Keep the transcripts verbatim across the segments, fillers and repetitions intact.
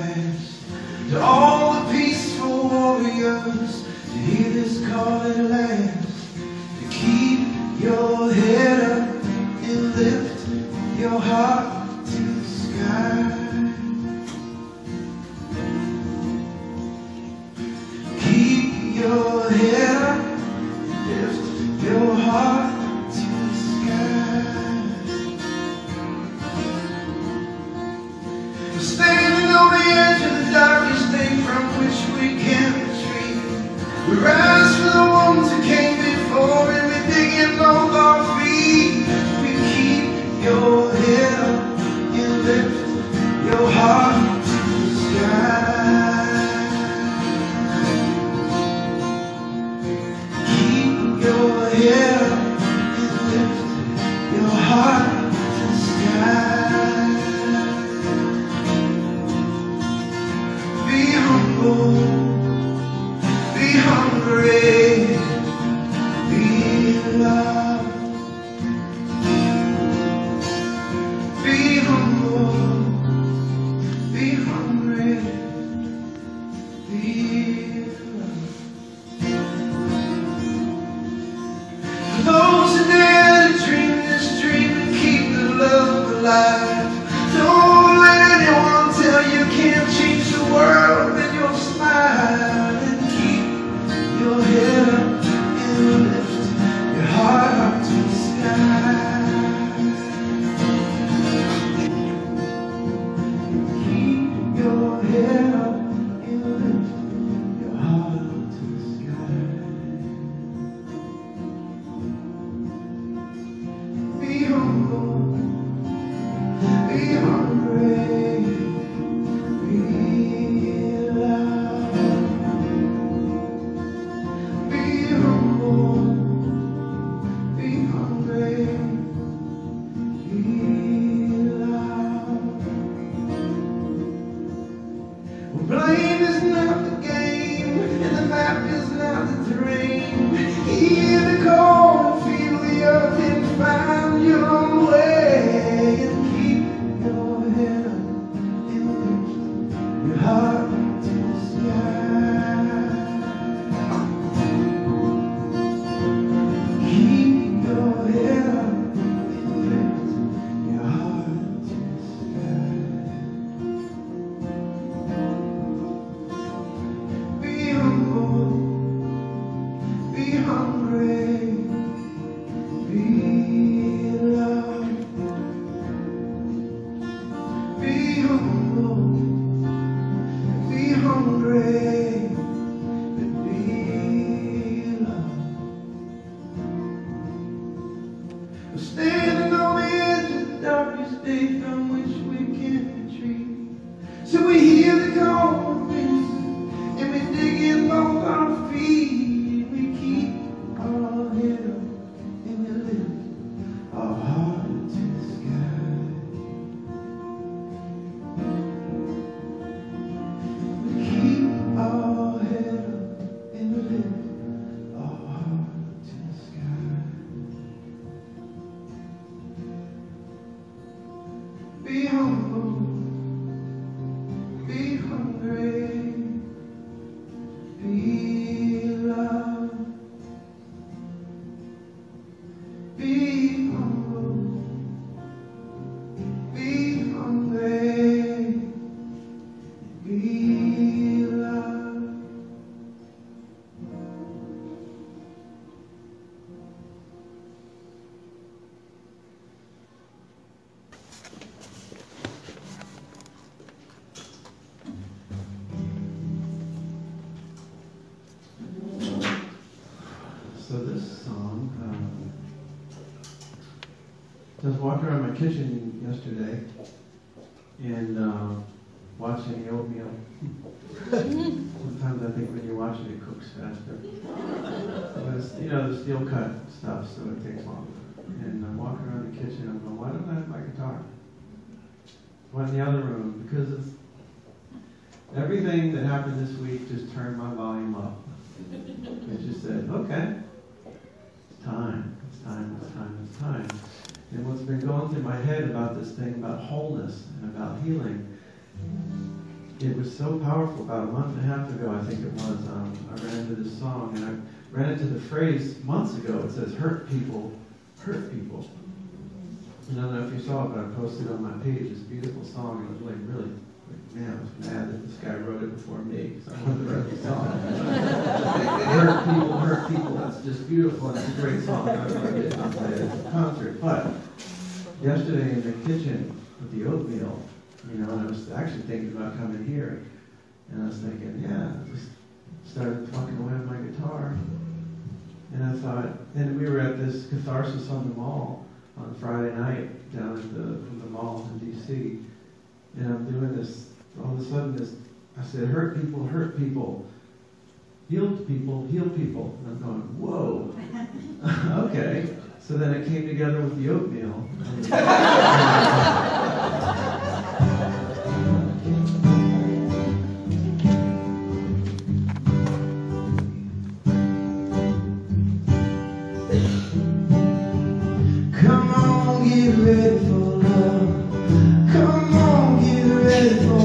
last. To all the peaceful warriors, to hear this call at last. To keep your head up and lift your heart to the sky. Keep your head up, lift your heart to the sky. We're standing on the edge of the darkest day from which we can't retreat. We rise for the ones who came before, and we dig in both our feet. We keep your head up and lift your heart to the sky. Keep your head up and lift your heart to the sky. Be humble, be hungry, be loved. Be humble, be hungry, be loved. For those who dare to dream this dream and keep the love alive, don't let anyone tell you can't change the world with your smile. And keep your head up and lift your heart up to the sky. Keep your head up and lift your heart up to the sky. Be humble, be hungry, be loved. Be humble, be hungry, be loved. Well, blame is not the game, and the map is not the terrain. Hear the call, feel the earth, and find your own way. And keep your head up and lift your heart to the sky. Keep your head up and lift your heart to the sky. Be humble, be hungry, be loved. Be humble, be hungry, but be loved. We're standing on the edge of the darkest day from which we can't retreat. So we hear the call of reason, and we dig in both our feet. We keep our head up and we lift our heart to the sky. We keep our head up and we lift our heart to the sky. Be humble, be hungry, be loved. Be humble, be hungry, be loved. So this song, um, I was walking around my kitchen yesterday and um, watching the oatmeal. Sometimes I think when you're watching it cooks faster. But it's, you know, the steel cut stuff, so it takes longer. And I'm walking around the kitchen, I'm going, why don't I have my guitar? Went in the other room, because it's, everything that happened this week just turned my volume up. It just said, okay, it's time, it's time, it's time, it's time. And what's been going through my head about this thing about wholeness and about healing it was so powerful. About a month and a half ago, I think it was, um, I ran into this song, and I ran into the phrase months ago. It says, hurt people, hurt people. And I don't know if you saw it, but I posted on my page this beautiful song, and it was like really, like, man, I was mad that this guy wrote it before me, because I wanted to write the song. Hurt people, hurt people, that's just beautiful, and it's a great song. I don't know if I'll play it at the concert. But yesterday in the kitchen with the oatmeal, you know, and I was actually thinking about coming here, and I was thinking, yeah, I just started plucking away at my guitar, and I thought, and we were at this catharsis on the mall on Friday night down at the, the mall in D C, and I'm doing this, all of a sudden this, I said, hurt people, hurt people, healed people, heal people, and I'm going, whoa, okay, so then it came together with the oatmeal. Come on, get ready for love. Come on, get ready for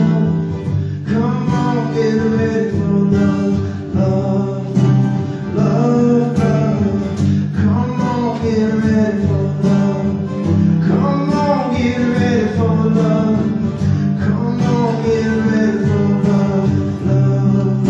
love. Come on, get ready for love. Love, love, love. Come on, get ready for love. Come on, get ready for love. Come on, get ready for love. Love,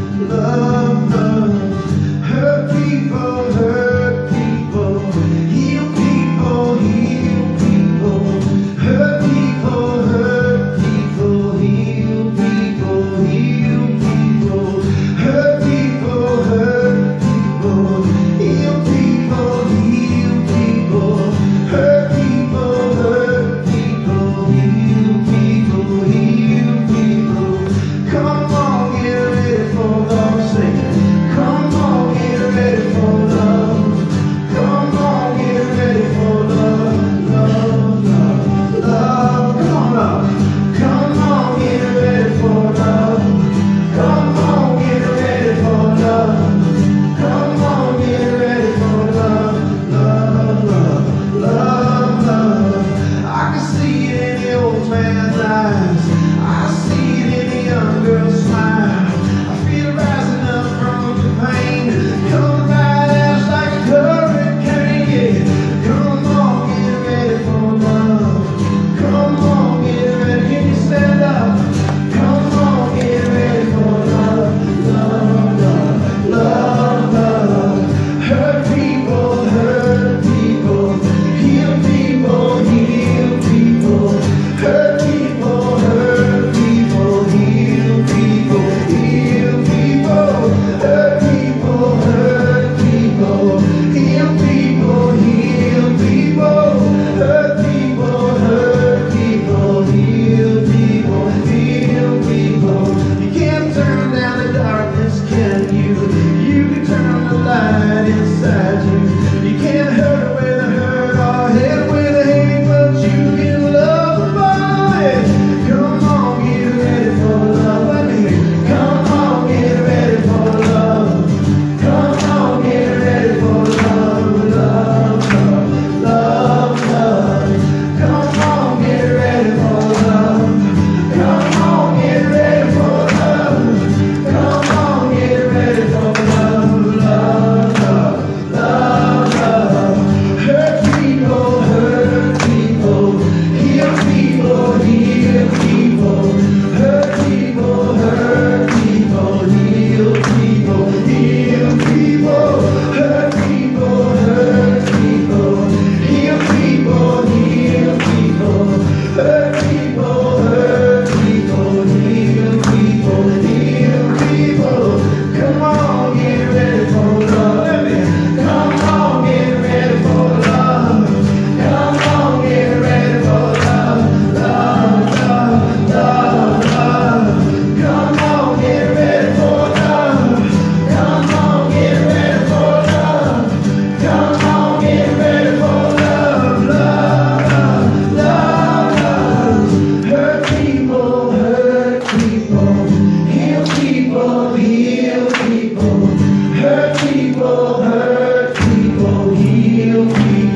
love, love. Hurt people, hurt people. Heal people, heal people. Hurt people, hurt people. Heal people, heal people. Hurt people, hurt people. Heal people, heal people. Hurt people, hurt people. Heal people, heal people. Come on, get ready for love. Sing it. Come on, get ready for love. Come on, get ready for love. Love, love, love. Come on, love. Come on, get ready for love. Come on, get ready for love. Come on, get ready for love. Love, love, love, love. I can see it in the old man's eyes. I see it in the young girl's smile. I feel it rising up from the pain. Come right out like a hurricane. Yeah. Come on, get ready for love. Come on, get ready. Can you stand up? Come on, get ready for love. Love, love, love, love. Hurt people, hurt people. Heal people, heal people. Hurt people, hurt people. Heal people, heal people. Hurt people, hurt people. Heal people, heal people. Hurt people, hurt people. Heal people, heal people. You can't turn down the darkness, can you? You can turn on the light inside you. You can't hurt away the hurt or hate away the hate, but you can love the body. Come on, get ready for love. Let me hear you. Come on, get ready for love. Come on, get ready for love. Love, love, love, love. Come on, get ready for love. Come on, get ready for love. Come on, get ready for love. Love, love, love, love. Hurt people, hurt people. Heal people, heal people. Hurt people, hurt people. Heal people, heal people. Hurt people, hurt people. Heal people, heal people. Hurt people, hurt people. Heal people, heal people. Come on, get ready for love. Let me. Come on, get ready for love. Come on, get ready for love. Love, love, love, love. Come on, get ready for love. Come on, get ready for love. Come on, get ready for love. Love, love, love. Hurt people, hurt people. Heal people, heal people. Hurt people, hurt people. Heal people.